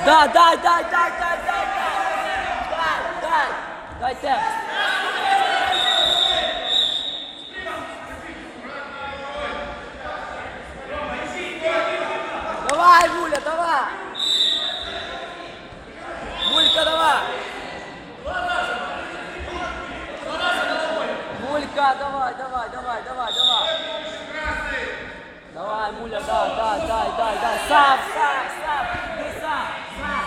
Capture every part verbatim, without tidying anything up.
Да, дай, дай, дай, дай, дай, дай, дай, дай темп. Давай, Муля, давай. Мулька, давай. Мулька, давай, давай, давай, давай, давай. Давай, Муля, да, да, дай, дай, дай. Сам, сам, сам. Ты сам, сам.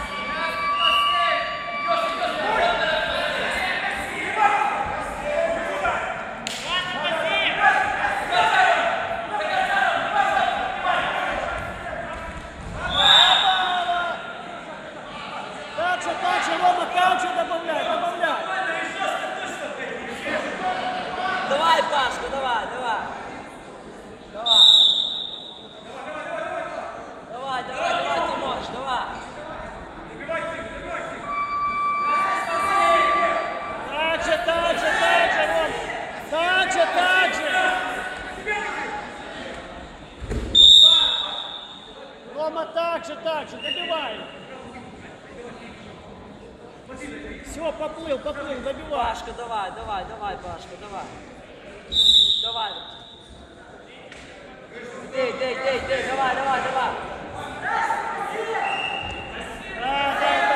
Так же, так же, Рома, так же добавляй, добавляй. Давай, Пашка, давай, давай. Давай. Давай, давай, давай, ты можешь, давай. Так же, так же, так же, Рома. Так же, так же. Рома, так же, так же, добивай. Все, поплыл, поплыл, добивай. Пашка, давай, давай, давай, Пашка, давай. Давай. Иди, иди, иди, иди, давай, давай, давай. Да, да, да.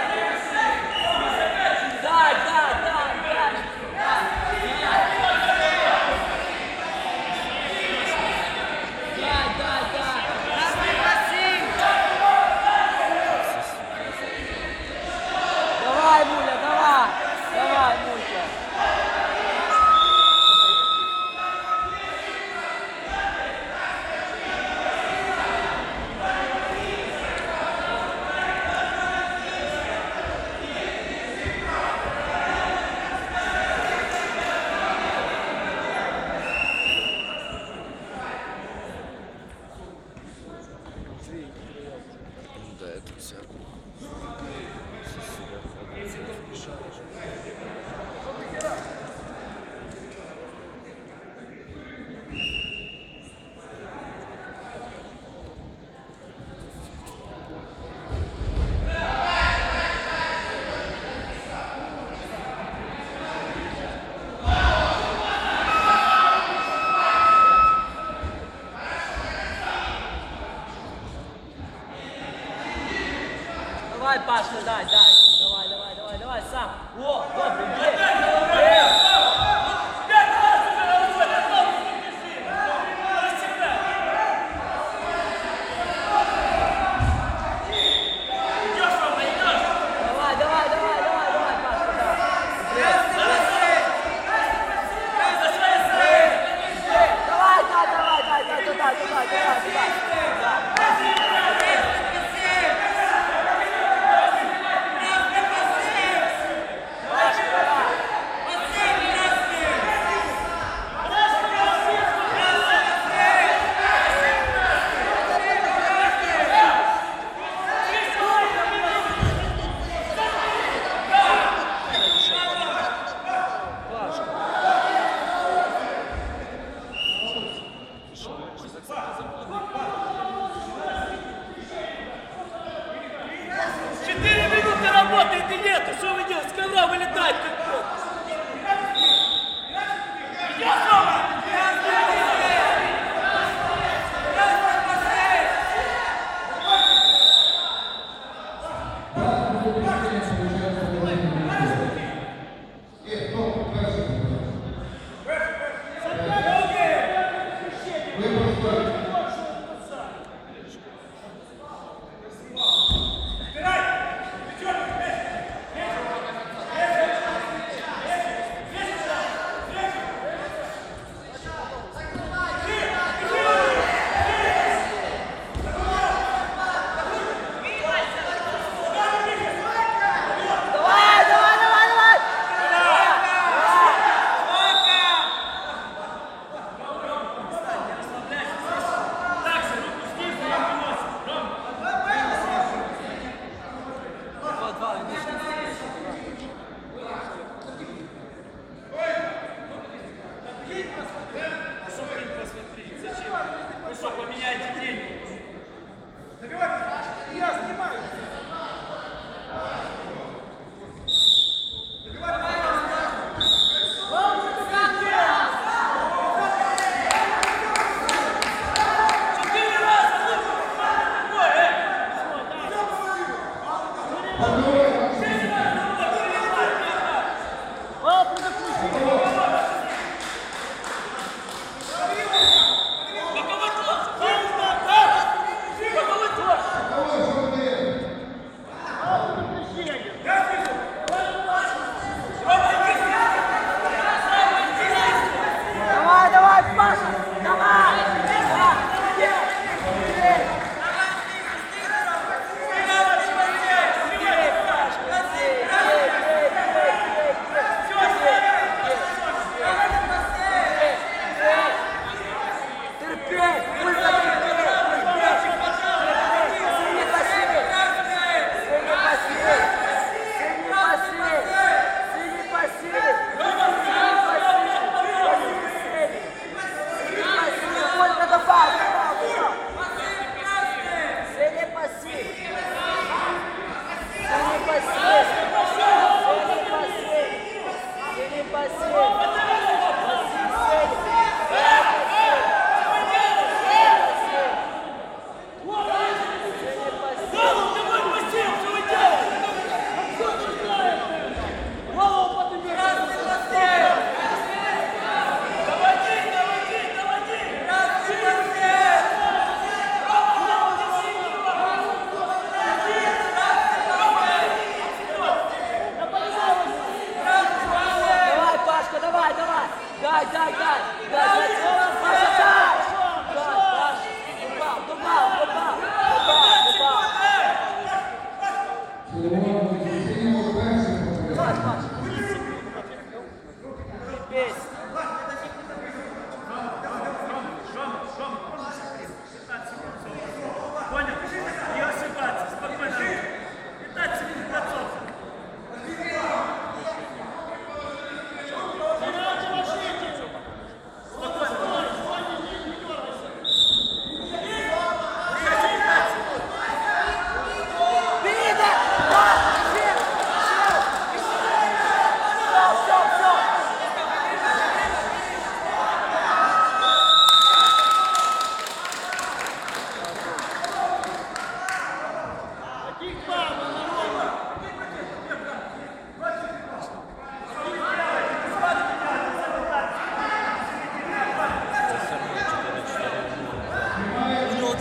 Дай, дай, дай, дай. Дай, дай, дай. Давай, Муля, давай. Давай, Мулька. Да, это все. Давай, Пашка, дай, дай. Давай, давай, давай, давай, сам. О, добре, є. Є. Давай, давай, давай, давай, давай, Пашка, давай. Давай, дай, давай, дай, дай, дай, дай, дай, дай, дай. Четыре минуты работает и нету. Что вы делаете? С ковра вылетает как кот. Идет, Рома! Давай, давай, давай, давай. Так же, руку снизу и выносим. Рома. Два, два, иди. Посмотри, посмотри. Зачем? Вы что, поменяете время? Я снимаю.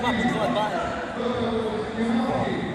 два, по два, два.